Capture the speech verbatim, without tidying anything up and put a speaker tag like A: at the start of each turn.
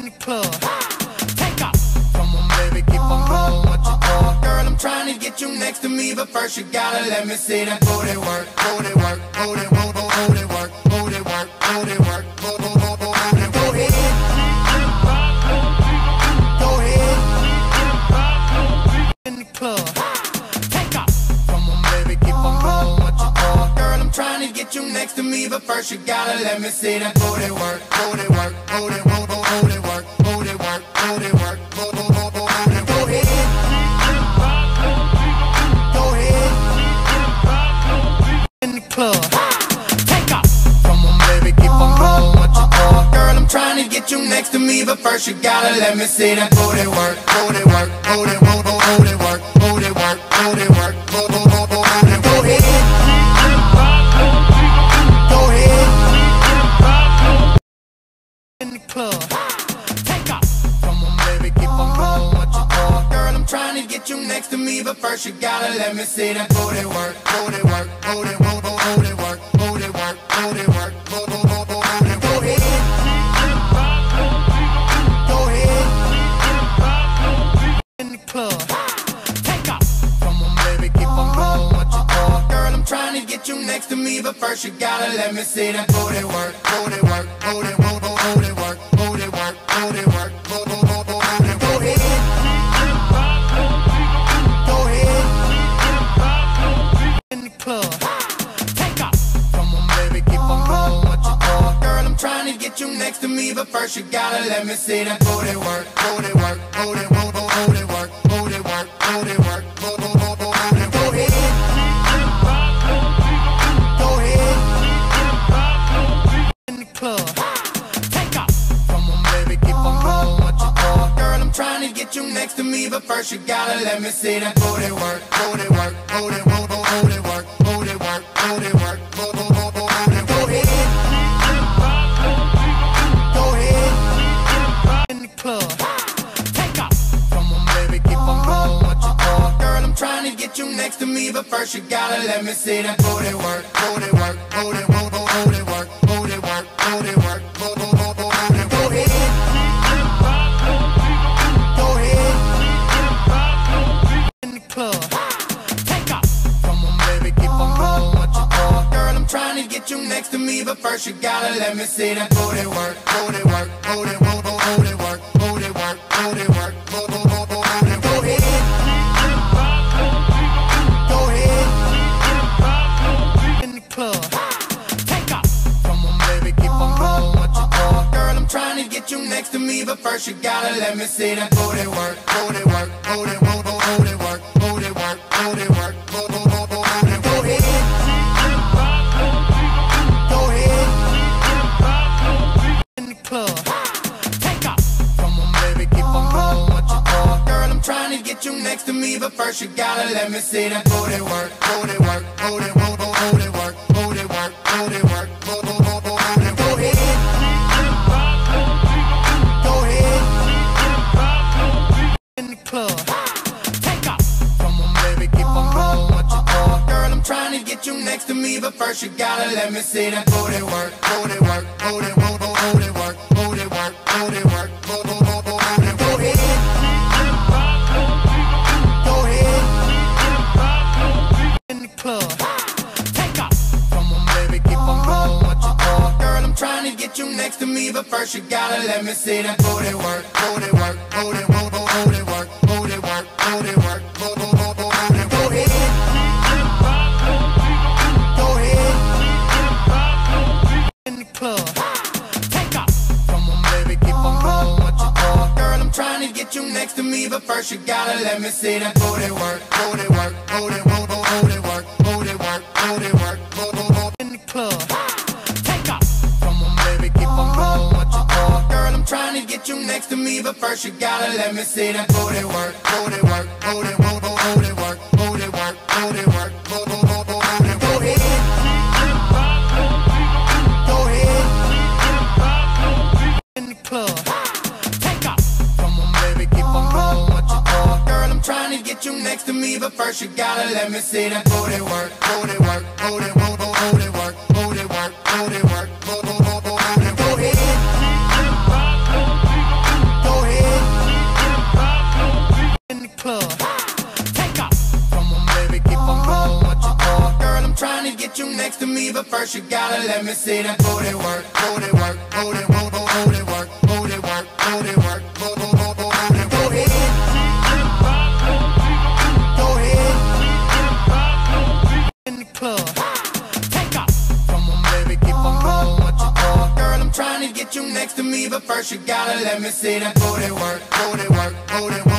A: in the club. Take off. Come on, baby, keep on going. What you doing? Girl, I'm trying to get you next to me, but first you gotta let me see that booty work, booty work, booty work, booty work, booty work, booty work, booty work, booty work. Go ahead. Go ahead. In the club. Take off. Come on, baby, keep on going. What you doing? Girl, I'm trying to get you next to me, but first you gotta let me see that booty work, booty work, booty work, booty work, booty work, booty work, booty work, booty work. Go ahead. Go ahead. In the club. Take off. Come on, baby, keep on going. What you doing? Girl, I'm trying to get you next to me, but first you gotta let me see that booty work, booty work, booty work, booty work, booty work, booty work, booty work, booty work. Go ahead. Go ahead. In the club. Take off. Come on, baby, keep on going. What you doing? Girl, I'm trying to get you next to me, but first you gotta let me see that booty work, booty work, booty work, booty work, booty work, booty work, booty work, booty work. Go ahead. Go ahead. In the club. Take off. Come on, baby, keep on going. What you doing? Girl, I'm trying to get you next to me, but first you gotta let me see that booty work, booty work, booty work, booty work, booty work, booty work, booty work, booty work. Go ahead. Go ahead. In the club. Take off. Come on, baby, keep on going. What you doing? Girl, I'm trying to get you next to me, but first you gotta let me see that booty work, booty work, booty work, booty work, booty work, booty work, booty work, booty work. Go ahead. Go ahead. In the club. Take off. Come on, baby, keep on going. What you doing? Girl, I'm trying to get you next to me, but first you gotta let me see that booty work, booty work, booty work, booty work, booty work, booty work, booty work, booty work. Go ahead. Go ahead. In the club. Take off. Come on, baby, keep on going. What you doing? Girl, I'm trying to get you next to me, but first you gotta let me see that booty work, booty work, booty work, booty work, booty work, booty work, booty work, booty work. Go ahead. Go ahead. In the club. Take off. Come on, baby, keep on going. What you doing? Girl, I'm trying to get you next to me, but first you gotta let me see that booty work, booty work, booty work, booty work, booty work, booty work, booty work, booty work. Go ahead. Go ahead. In the club. Take off. Come on, baby, keep on going. What you doing? Girl, I'm trying to get you next to me, but first you gotta let me see that booty work, booty work, booty work, booty work, booty work, booty work, booty work, booty work. Go ahead. Go ahead. In the club. Take off. Come on, baby, keep on going. What you doing? Girl, I'm trying to get you next to me, but first you gotta let me see that booty work, booty work, booty work, booty work, booty work, booty work, booty work, booty work. Go ahead. Go ahead. In the club. Take off. Come on, baby, keep on going. What you doing? Girl, I'm trying to get you next to me, but first you gotta let me see that booty work, booty work, booty work, booty work, booty work, booty work, booty work, booty work. Go ahead. Go ahead. In the club. Take off. Come on, baby, keep on going. What you doing? Girl, I'm trying to get you next to me, but first you gotta let me see that booty work, booty work, booty work, booty work, booty work, booty work, booty work, booty work. Go ahead. Go ahead. In the club. Take off. Come on, baby, keep on going. What you doing? Girl, I'm trying to get you next to me, but first you gotta let me see that booty work, booty work, booty work, booty work, booty work, booty work, booty work. In the club. Take off. Come on, baby, keep on going. What you doing? Girl, I'm trying to get you next to me, but first you gotta let me see that booty work, booty work, booty work, booty work, booty work, booty work, booty work, booty work. Go ahead. Go ahead. In the club. Take off. Come on, baby, keep on going. What you doing? Girl, I'm trying to get you next to me, but first you gotta let me see that booty work, booty work, booty work, booty work, booty work, booty work, booty work, booty work. Go ahead. club. Take off. Come on, baby, keep on going, what you doing? Girl, I'm trying to get you next to me, but first you gotta let me see that booty work, booty work, booty work, booty work, booty work, booty work, booty work, booty work. Go ahead. Go ahead. In the club. Take off. Come on, baby, keep on going, what you doing? Girl, I'm trying to get you next to me, but first you gotta let me see that booty work, booty work, booty work.